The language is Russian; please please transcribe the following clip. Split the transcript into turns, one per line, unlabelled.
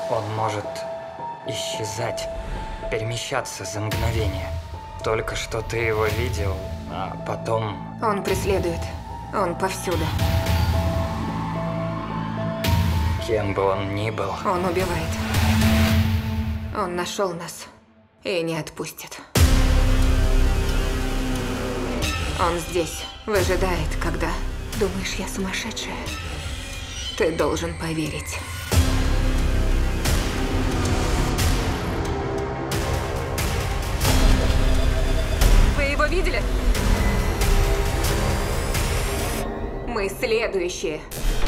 Он может исчезать, перемещаться за мгновение. Только что ты его видел, а потом...
Он преследует. Он повсюду.
Кем бы он ни был.
Он убивает. Он нашел нас и не отпустит. Он здесь, выжидает, когда... Думаешь, я сумасшедшая? Ты должен поверить. Вы его видели? Мы следующие.